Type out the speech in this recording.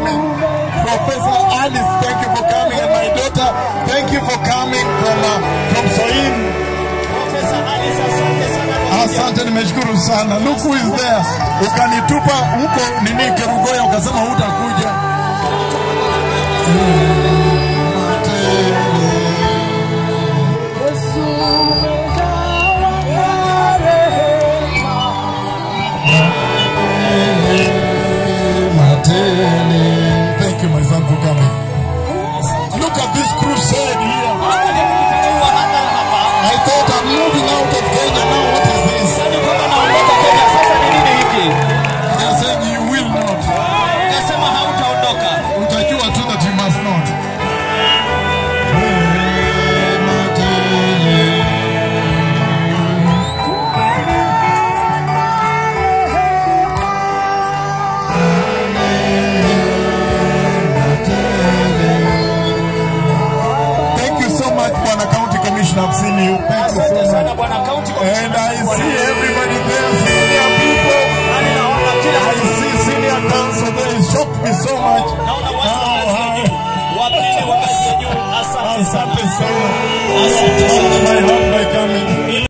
coming. Professor Alice, thank you for coming. And my daughter, thank you for coming from Soin. Professor Alice, asante sana. Asante, nimeshukuru sana. Look who is there. Ukanitupa huko nini Kerugoya ukasema hutakuja. Thank you, my son, for coming. Look at this crusade here. I thought I'm moving out of Kenya now. What is this? They're saying you will not. Utajua tu that you must not. I've seen you. Thank you so much. And I see everybody there, senior people. I see senior council there. It shocked me so much. Asante sana. My heart by coming.